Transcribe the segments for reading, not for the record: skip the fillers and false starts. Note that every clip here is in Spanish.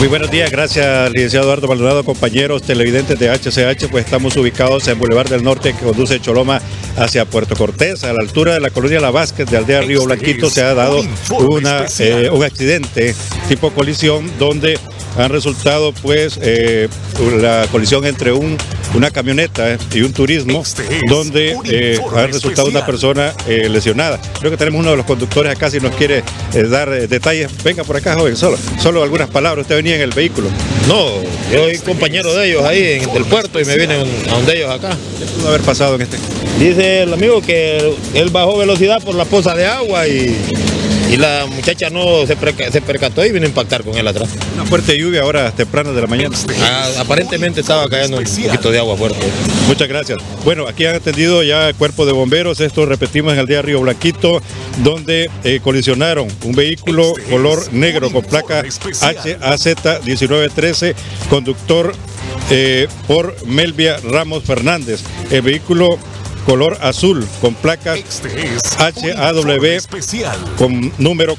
Muy buenos días, gracias licenciado Eduardo Maldonado, compañeros televidentes de HCH, pues estamos ubicados en Boulevard del Norte que conduce Choloma hacia Puerto Cortés, a la altura de la colonia La Vázquez de Aldea Río Blanquito. Se ha dado un accidente tipo colisión donde han resultado pues la colisión entre una camioneta y un turismo, donde ha resultado una persona lesionada. Creo que tenemos uno de los conductores acá, si nos quiere dar detalles. Venga por acá, joven, solo algunas palabras. Usted venía en el vehículo. No, yo soy compañero de ellos ahí en el puerto y me vine a donde ellos acá. ¿Qué pudo haber pasado en este? Dice el amigo que él bajó velocidad por la poza de agua y la muchacha no se percató y vino a impactar con él atrás. Una fuerte lluvia ahora temprano de la mañana. Aparentemente estaba cayendo un poquito de agua fuerte. Muchas gracias. Bueno, aquí han atendido ya el cuerpo de bomberos. Esto repetimos en Aldea Río Blanquito, donde colisionaron un vehículo color negro con placa HAZ 1913, conductor por Melvia Ramos Fernández. El vehículo color azul con placas HAW con número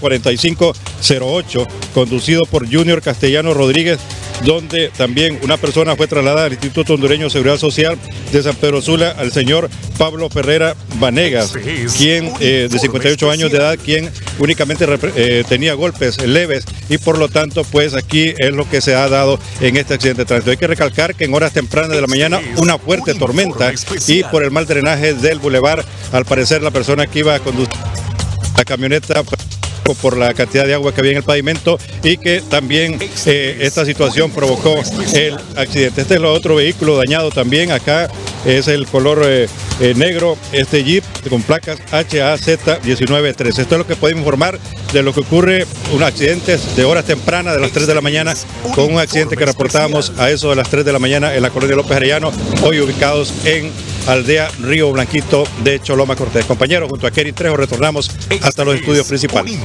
4508, conducido por Junior Castellano Rodríguez, donde también una persona fue trasladada al Instituto Hondureño de Seguridad Social de San Pedro Sula, al señor Pablo Ferrera Vanegas, quien de 58 años de edad, quien únicamente tenía golpes leves, y por lo tanto pues aquí es lo que se ha dado en este accidente de tránsito. Hay que recalcar que en horas tempranas de la mañana una fuerte tormenta, y por el mal drenaje del bulevar, al parecer la persona que iba a conducir la camioneta por la cantidad de agua que había en el pavimento, y que también esta situación provocó el accidente. Este es el otro vehículo dañado también. Acá es el color negro, este Jeep con placas HAZ 1913. Esto es lo que podemos informar de lo que ocurre, un accidente de horas tempranas de las 3 de la mañana, con un accidente que reportábamos a eso de las 3 de la mañana en la colonia López Arellano, hoy ubicados en Aldea Río Blanquito de Choloma Cortés. Compañeros, junto a Kerry Trejo retornamos hasta los estudios principales.